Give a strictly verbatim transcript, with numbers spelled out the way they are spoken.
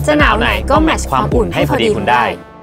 จะหนาวไหนก็แมทช์ความอุ่นให้พอดีคุณได้